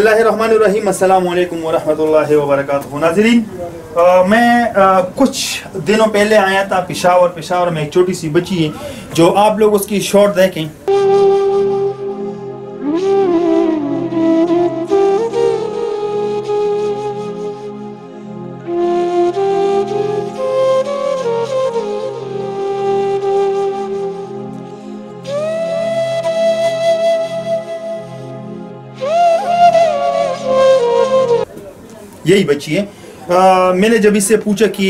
बिस्मिल्लाहिर्रहमानिर्रहीम अस्सलाम वालेकुम वरहमतुल्लाहि वबरकातुहू। नाज़रीन, मैं कुछ दिनों पहले आया था पेशावर में एक छोटी सी बच्ची है जो आप लोग उसकी शॉट देखें। यही बच्ची है। मैंने जब इससे पूछा कि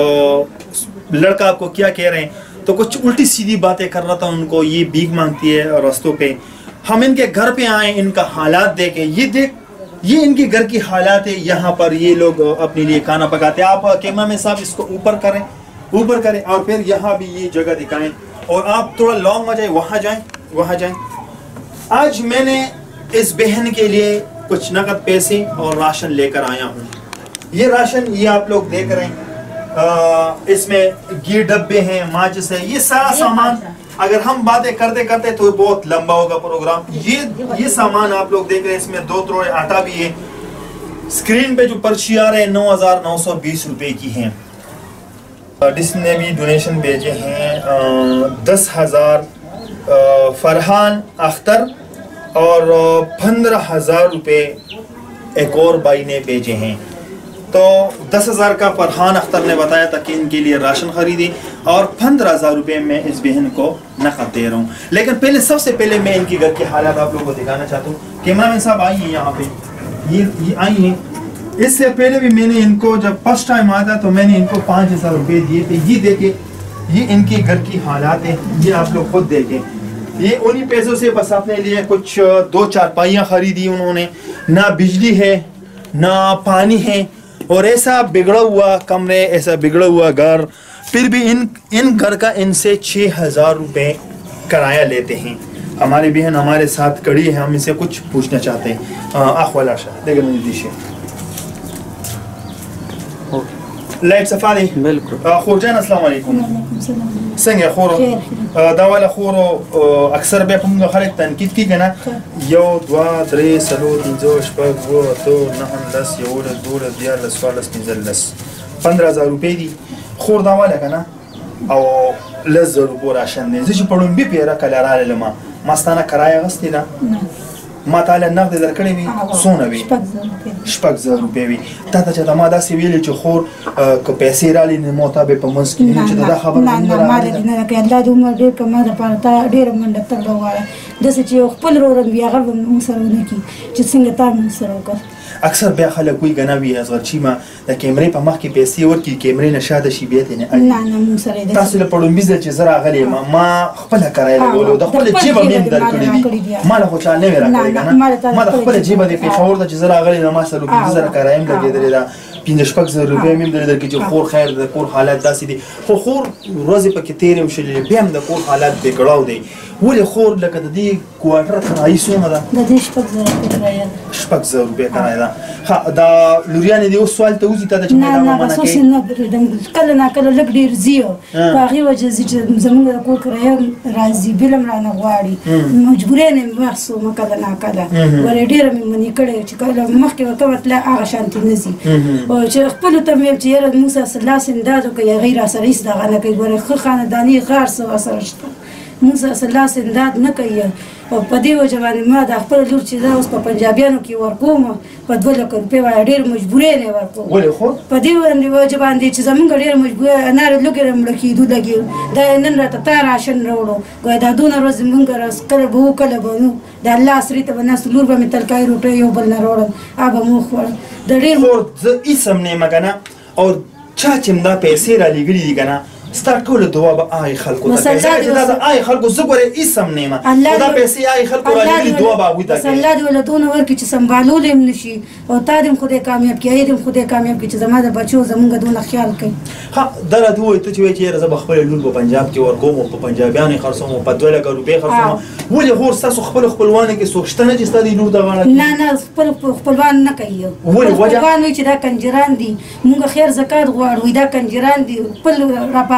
लड़का आपको क्या कह रहे हैं तो कुछ उल्टी सीधी बातें कर रहा था उनको। ये भीख मांगती है रास्तों पे। हम इनके घर पे आए, इनका हालात देखें। ये इनके घर की हालात है। यहाँ पर ये लोग अपने लिए खाना पकाते हैं। आप कैमरा में साहब इसको ऊपर करें और फिर यहाँ भी ये जगह दिखाएं और आप थोड़ा लॉन्ग में जाए, वहाँ जाएं। आज मैंने इस बहन के लिए कुछ नकद पैसे और राशन लेकर आया हूँ। ये राशन ये आप लोग देख रहे हैं, इसमें घी डब्बे हैं, माचिस है, ये सारा सामान। अगर हम बातें करते करते तो बहुत लंबा होगा प्रोग्राम। ये सामान आप लोग देख रहे हैं, इसमें 2 त्रोड़े आटा भी है। स्क्रीन पे जो पर्ची आ रहे हैं 9,920 रुपए की हैं। जिसने भी डोनेशन भेजे हैं 10,000 फरहान अख्तर और 15,000 रुपये एक और भाई ने भेजे हैं। तो 10,000 का फरहान अख्तर ने बताया था कि इनके लिए राशन खरीदे और 15,000 रुपये मैं इस बहन को नकद दे रहा हूँ। लेकिन सबसे पहले मैं इनकी घर के हालात आप लोगों को दिखाना चाहता हूँ। कैमरामैन साहब आइए यहाँ पे, ये आई हैं। इससे पहले भी मैंने इनको जब फर्स्ट टाइम आया था तो मैंने इनको 5,000 रुपये दिए थे। ये देखे, ये इनके घर की हालात है, ये आप लोग खुद देखें। ये उन्हीं पैसों से बस अपने लिए कुछ 2 चारपाइयाँ खरीदी उन्होंने। ना बिजली है ना पानी है और ऐसा बिगड़ा हुआ कमरे, ऐसा बिगड़ा हुआ घर। फिर भी इन घर का इनसे 6,000 रुपये किराया लेते हैं। हमारी बहन हमारे साथ खड़ी है, हम इनसे कुछ पूछना चाहते हैं। आखवाला शाह देखिए मुझे लाइट सफारी बिल्कुल। खोरजान अस्सलाम वालेकुम। संगे खोरो दावाला खोरो अक्सर बे पंग खलक तनकीद की गना 1 2 3 4 5 6 7 8 9 10 11 12 13 14 15 15,000 रुपये दी खोर दावाला कना او لزر रुपये राशन दे जी पड़ूं भी पेरा कलरा लमा मस्ताना कराया गस्तीना ما تعالی نقد درکړې وي سونه وي 6,000 روپۍ وي. تا ته چې ما داسې ویلې چې خور که پیسې رالي نو مطابق په منځ کې چې دا خبره نه راغله نه که الله دې عمر ډېر کما ده پاره تا ډېر منډه تر وایي داسې چې خپل ورور بیا هغه موږ سره ونه کی چې څنګه تا موږ سره وکړ. اکثر بیا خلک وی غنا وی اصغر چې ما د کیمرې په مخ کې پیسې ورکړي کیمرې نشاده شي بیت نه موږ سره تاسو له پړم بيزل چې زرا غلې ما خپل کړای له د خپل جیب مې درکړې ما له خو چا نه ورکړی ما د خپل جیب د پیښور د چې زرا غلې ما سره 15,000 کرایم لګیدل دا 5,000 روپۍ مې درکړي چې خور خیر د کور حالت داسې دي. خو خور ورځې پکې تیرې وشلې بیا هم د کور حالت بګړاو دی. ولې خور لکه د دې کوارټر کرایي څومره ده؟ د دې 6,000 روپۍ کرایه ده. دا لوریانې دې اوس سوال ته وځي ته چې ما نه منع کوي نه کله نه کله لږ ډېر ځي په هغې وجه ځي چې زموږ د کور کرایه راځي بل هم رانه غواړي مجبوري نه مې محسومه کله نه کله ولې ډېره مې منې کړې چې کله مخکې به کومه تله هغه شانتې نه ځي چې خپلو ته مې چې یاره موږ سره لاس امداد وکړي هغې را سره هېڅ دغه نه کوي ګوره ښه خانداني غار څه ورسره شته موږ سره لاس امداد نه کوي. او په دې وجه باندې ما د خپل لور چې دا اوس په پنجابیانو کې ورکوم په 2 لک روپۍ وایي ډېر مجبوري نه ورکوم. ولې خو په دې وجه باندې چې زمونږ ډېر مجبوري انار لږې مړه کېدو لګي دا نن راته تا راشن راوړو ګویا دا دونه ورځې مونږ کله به وو کله به نو د الله سرې ته به ناست لور به مې تلکای روټۍ یو بل نه راوړم هغه به مو خوړل د ډېر خور زه هېڅ هم نه یم که نه او چا چې همدا پیسې رالېږلي دي که نه ستا ټوله دعا به هغې خلکو ته کوي ځکه چې دا د هغې خلکو زه ګورې هېڅ هم نه یم خو دا پیسې هغې خلکو رالېږلي دعا به هغوی ته کوي. الله دې ولې دونه ورکړي چې سنبالولی هم نه شي او تا دې هم خدای کامیاب کړي هغې دې هم خدای کامیاب کړي چې زما د بچو زمونږ دونه خیال کوي. ها دا راته ووایي ته چې وایې چې یاره زه به خپله لور په پنجاب کې ورکوم او په پنجابیانو یې خرڅوم او په 2 لک روپۍ خرڅوم. ولې خور ستاسو خپلو خپلوانو کې څوک شته نه چې ستا د لور د غاړه نه نه خپل خپلوان نه کوي. ولې وجه خپلوان وایي چې دا کنجران دي موږ خیر زکات غواړو دا کنجران دي خپل راپا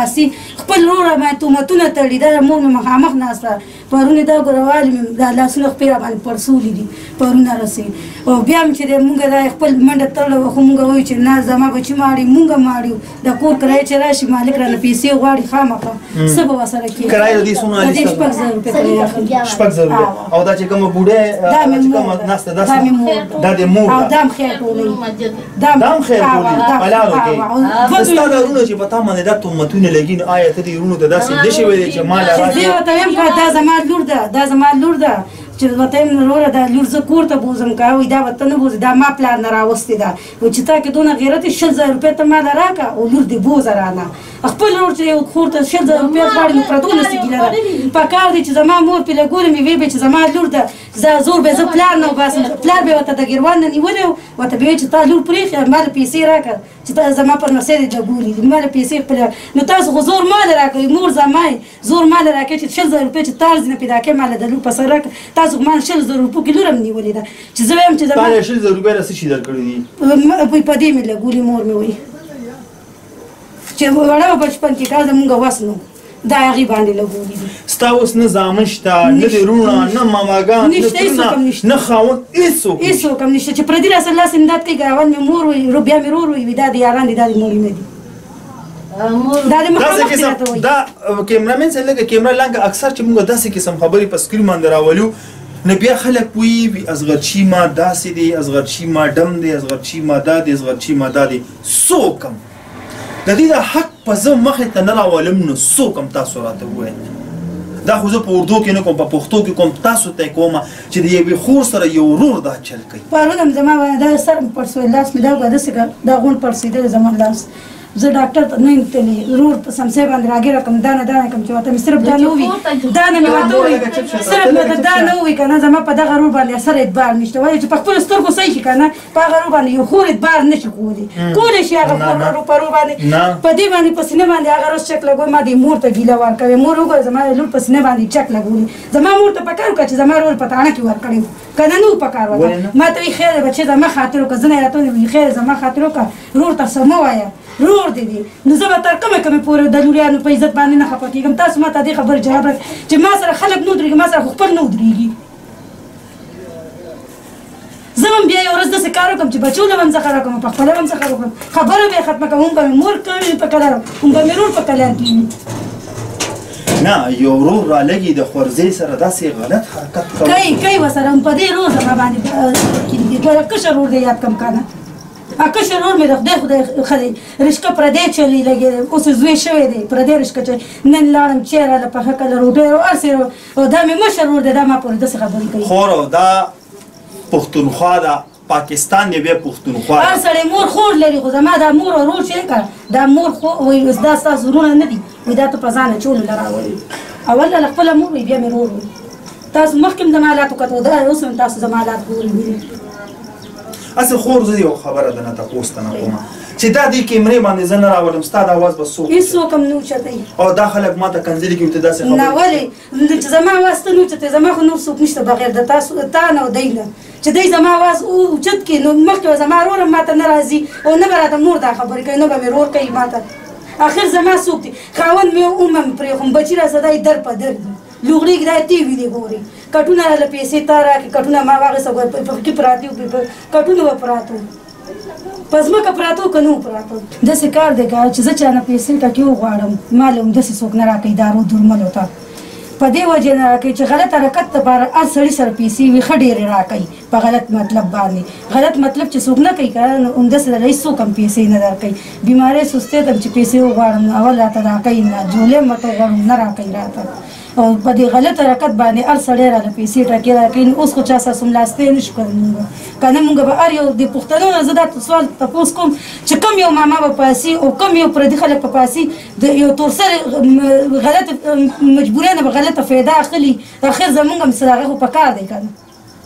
پاسي خپل وروره باندې تهمتونه تړي دا مور مې مخامخ ناسته پرون یې دا ګوروالې مې دا لاسونه خپې راباندې پړسولي دي پرونه رسې او بیا مې چې دی مونږ دا خپل منډه تړله وه خو مونږ وایو چې نه زما بچي ماړي مونږ ماړي د کور کرایه چې راشي مالک رانه پیسې غواړي خامخا څه به ورسره کېږي کرایه د دې څومره د دې 6,000 روپۍ کرایه اخلي 6,000 روپۍ او دا چې کومه بوډۍ چې کومه ناسته دا د مور او دا هم خیر ټولوي دا هم خیر ټولوي حلال وکړي ستا دا وروڼه چې په تا باندې دا تهمتونه لګي نو آیا ته دې وروڼو ته داسې نشي ویلی چې ما له زه ورته وایم که دا زما لور ده دا زما لور ده چې ورته وایم وروره دا لور زه کور ته بوځم که وایي دا به ته نه بوځې دا ما پلار نه راوستې ده وایي چې تا کې دونه غیرت یې 6,000 روپۍ ته ماله راکړه او لور دې بوځه رانه خپل ورور چې یو کور ته 6,000 روپۍ غواړي نو پردو نسي ګیله ده پکار دی چې زما مور پې لګولې مې ویې به چې زما لور ده زور به زه پلار نه وباسم پلار به ورته د ګیروان نه نیولی و ورته به ویل چې تا لور پرېښې ما له پیسې راکړه چې تا زما پر نسۍ دې ډبولي ما له پیسې خپله نو تاسو خو زور ماله راکوئ مور زما یې زور ماله راکوئ چې 6,000 روپۍ چې تا ارزي نه پیدا کړې ماله د لور په سر راکړه تاسو خو ما 6,000 روپو کې لور هم نیولې ده چې زه وایم چې تا 6,000 روپۍ له څه شي درکړي دي په دې مې لګولي مور مې وایي چې وړه په بچپن کې کار زمونږ وس نو دا هغې باندې لګولي دي ستا اوس نه زامن شته نه دې وروڼه نه ماماګان نه خاوند هېڅوک هم نشته چې پردي راسره لاس امداد کوي ګاونډ مې مور وایي بیا مې ورور وایي دا د یاران دي دا د مورې نه دي دا د مخامخ دې راته وایي دا کیمرامین صاحب لږه کیمره لنګه اکثر چې موږ داسې قسم خبرې په سکرین باندې راولو نو بیا خلک وایي اصغرچي ما داسې دی اصغرچي ما ډم دی اصغرچي ما دا دی اصغرچي ما دا دی څوک هم د دې د حق په زه مخې ته نه راولم نو څوک هم تاسو راته ووایئ دا خو زه په اردو کې نه کوم په پښتو کې کوم تاسو ته یې کومه چې د یوې خور سره یو ورور دا چل کوي پرون هم زما دا سر مې پړسوی لاس مې دا داسې دا غونډ پړسېدلی زما لاس زه ډاکټر ته نه یم تللی ورور په سمسۍ باندې راګیره کړم دا نه کړم چې ورته مې صرف دا نه ووي دا نه مې ورته ووي صرف مې ورته دا نه ووي که نه زما په دغه ورور باندې اثر اعتبار نشته وایي چې په خپلو سترګو صحیح شي که نه په هغه ورور باندې یو خور اعتبار نه شي کولی کولی شي هغه خور په ورور باندې په دې باندې په سینه باندې هغه روز چک لګوي ما دې مور ته ګیله ورکوي مور وګوره زما لور په سینه باندې چک لګولي زما مور ته پکار وکړه چې زما ورور په تاڼه کې ورکړی و که نه و پکار وکړه ما ته وایي خیر دی بچې زما خاطر وکړه زه نه یې راته وایي خیر زما خاطر وکړه ورور ته څه مه وایه رور دی نو زه به تر کومه پورې د لوریانو په عزت باندې نه خفه کېږم تاسو ما ته دې خبرې جواب راکړئ چې ما سره خلک نه ودرېږي ما سره خو خپل نه ودرېږي زه به بیا یو ورځ داسې کار وکړم چې بچو له به هم زه خراب کړم په خپله به هم زه خراب کړم خبره به یې ختمه کړم هم به مې مور کوي په کلار هم به مې رور په کلار کېږي نه یو ورور رالګي د خورزۍ سره داسې غلط حرکت کوي ورسره هم په دې روز زما باندې کشر ورور دی یاد کړم که نه کشر ورور مې د خدای ښه دی رشکه پردی چلی لګېدی اوس زوی شوی دی پردی رشکه چلی نن لاړم چای راله پخه کړله روټۍ او هر څه او دا مې مشر ورور دی دا ما پورې داسې خبرې کوي خورو دا پښتونخوا ده پاکستان دی بیا پښتونخوا هر سړی مور خور لري خو زما دا مور او ورور چې دی که دا مور وایي دا ستاسو وروڼه نه دي وایي دا ته په ځان اچولو له راولي اول له خپله مور وایي بیا مې ورور وایي تاسو مخکې هم زما حالات وکتو دا اوس هم تاسو زما حالات ګورئ اصل خور زه یو خبره ده نه تپوس ته نه کومه چې دا دې کیمرې باندې زه نه راولم ستا د اواز به څوک هېڅوک هم نه اوچتوي او دا خلک ما ته کنځلي کوي ته داسې خبرې نه ولې چې زما اواز ته نه اوچتوي زما خو نور څوک نشته بغیر د تاسو تا نه او دی نه چې دی زما اواز اوچت کړي نو مخکې به زما ورور هم ما ته نه راځي او نه به راته مور دا خبرې کوي نه به مې ورور کوي ما ته اخر زما څوک دی خاوند مې اومه مې پرېښوم بچي راسه دا یې در په در دي لوغړي کې دا ټي وي دی ګوري کټونه راله پیسې تا راکړي کټونه ما واخېسته په کې پراته وو کټونه به پراته وو په ځمکه پراته وو که نه وو پراته داسې کار دی که چې زه چا نه پیسې ټکې وغواړم ما له همداسې څوک نه راکوي دارو درملو ته په دې وجې نه راکوي چې غلط حرکت دپاره هر سړي سره پیسې وي ښه ډېرې راکوي په غلط مطلب باندې غلط مطلب چې څوک نه کوي که نو همداسې د رئیس څوک هم پیسې نه درکوي بیمارۍ سستۍ ته چې پیسې وغواړم نو اول راته راکوي نه جولۍ هم ورته وغواړم نه راکوي راته او په دې غلط حرکت باندې هر سړی راله پیسې ټکې راکوي نو اوس خو چا سره سملاستی نه شو کولی مونږ که نه مونږ به هر یو د پښتنو نه زه دا سوال تپوس کوم چې کوم یو ماما به پاسي او کوم یو پردي خلک به پاسي د یو تورسرې غلطه مجبورۍ نه به غلطه فایده اخلي اخر زمونږ هم څه هغه خو په کار دی که نه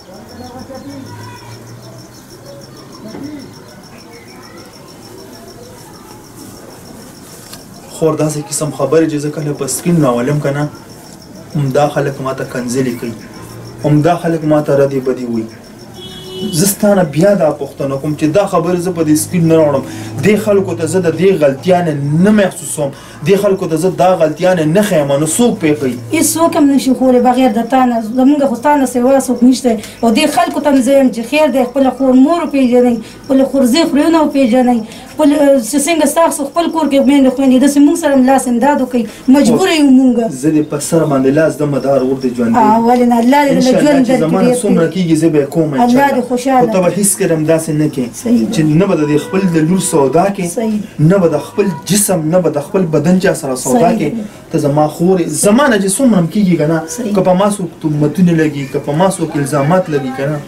خور داسې قسم خبرې چې زه کله په سکرین راولم که نه همدا خلک ما ته کنځلې کوي همدا خلک ما ته ردې بدې وایي زه ستا نه بیا دا پوښتنه کوم چې دا خبرې زه په دې سکرین نه راوړم دې خلکو ته زه د دې غلطیانې نه محسوسوم دې خلکو ته زه دا غلطیان نه ښیم نو څوک پې کوي هېڅوک هم نشي خولی بغیر د تا نه زمونږ خو ستا نه سوا څوک نشته او دې خلکو ته هم زه یم چې خیر دی خپله خور مور وپېژنئ خپله خورزۍ خورونه وپېژنئ خپل چې څنګه ستاسو خپل کور کې میندې خویندې داسې مونږ سره هم لاس امداد وکړئ مجبوره یو مونږ زه دې په سر باندې لاس د مدار ورته ژوندی ولې نه الله دې له ژوند چې زمانه څومره کېږي زه به یې کوم الله دې خوشحاله خو ته به هېڅکله هم داسې نه کې چې نه به د خپل د لور سودا کې نه به د خپل جسم نه به د خپل بدن چا سره سودا کې ته زما خورې زما نه چې څومره هم کېږي که نه که په ما څوک تهمتونه لګي که په ما څوک الزامات لګي که نه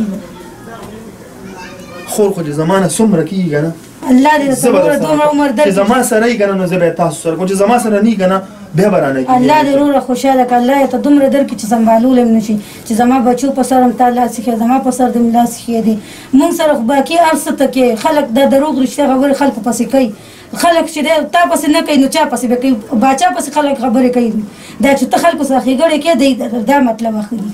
خور خو چې زما نه څومره کېږي که نه الله دې دومره عمر درکړي چې زما سره یې که نه نو زه به یې تاسو سره کوم چې زما سره نه یې که نه بیا به رانه کېږي الله دې وروره خوشحاله کړه الله یې ته دومره درکړي چې سنبالولی هم نه شي چې زما بچو په سر هم تا لاس ایښی زما په سر دې هم لاس ایښی دی مونږ سره خو باقي هر څه ته کې خلک دا دروغ رښتیا خبرې خلکو پسې کوي خلک چې دی تا پسې نه کوي نو چا پسې به کوي باچا پسې خلک خبرې کوي دا چې ته خلکو سره ښېګړې کې دی دا مطلب اخلي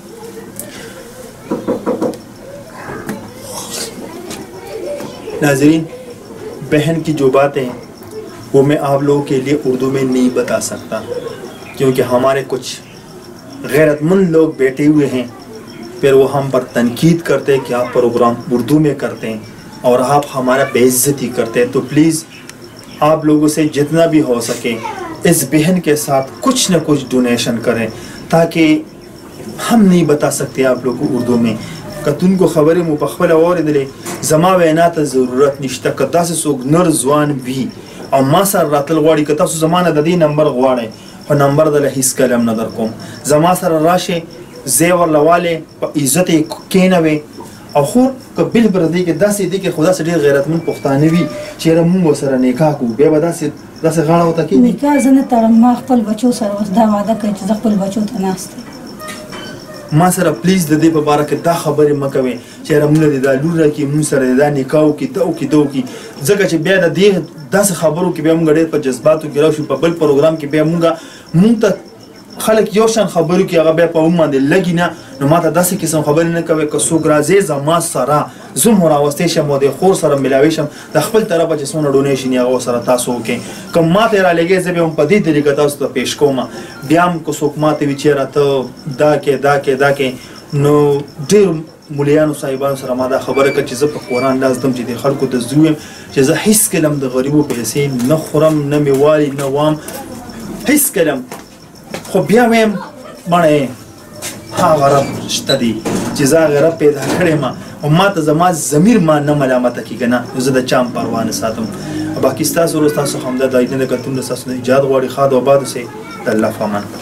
नाज़रीन बहन की जो बातें हैं वो मैं आप लोगों के लिए उर्दू में नहीं बता सकता क्योंकि हमारे कुछ गैरतमंद लोग बैठे हुए हैं फिर वो हम पर तनकीद करते हैं कि आप प्रोग्राम उर्दू में करते हैं और आप हमारा बेइज्जती करते हैं तो प्लीज़ आप लोगों से जितना भी हो सके इस बहन के साथ कुछ न कुछ डोनेशन करें ताकि हम नहीं बता सकते आप लोगों को उर्दू में कतुन को खबरें मु पखवला और दिले जमा वैना त ज़रूरत निश्ता कदा से सोग नर जवान भी और मा सर रातल वाड़ी कता सु जमाना ददी नंबर गवाड़े और नंबर दल हिस कलम नदर कोम जमा सर राशे जेवर लवाले इज्जत केनवे और खुर कबिल बरदी के दस दी के खुदा से गैरतमंद पुख्ताने भी चेहरा मुंह सर निकाह को बेबदा से दस गाड़ा होता कि निकाह जने तरम्मा खपल बच्चों सर वसदा वादा कोي چې خپل बच्चों ته ناشته ما سره پلیز د دې په باره کې دا خبرې مه کوئ چې یاره موږ د دا لور راکړي موږ سره دا نکاح وکړي دا وکړي دا وکړي ځکه چې بیا د دې داسې خبرو کې بیا موږ ډېر په جذباتو کې راشو په بل پروګرام کې بیا موږ ته خلک یو شان خبرو کې هغه بیا په موږ باندې لګي نه نو ما ته داسې قسم خبرې نه کوئ که څوک راځي زما سره زه هم راوستی شم او د خور سره ملاوي شم د خپل طرفه چې څومره ډونیشن یې هغه سره تاسو وکړئ که ما ته یې رالېږئ زه بیا هم په دې طریقه تاسو ته پیش کوم بیا هم که څوک ما ته وي چې یاره ته دا کې نو ډېر مولیانو صاحبانو سره ما دا خبره کړه چې زه په قرآن لاس دم چې د خلکو ته زه ویم چې زه هېڅکله هم د غریبو پیسې نه خورم نه مې والي نه وام هېڅکله خو بیا ویم بڼه هغه رب شته دی چې زه هغه رب پیدا کړی ما او ما ته زما ضمیر ما نه ملامته کېږي نه نو زه د چا هم پروا نه ساتم باقي ستاسو ورځ تاسو همدا د ایدنه کتون ستاسو د ایجاد غواړي ښاد او آباد اوسئ د الله په امان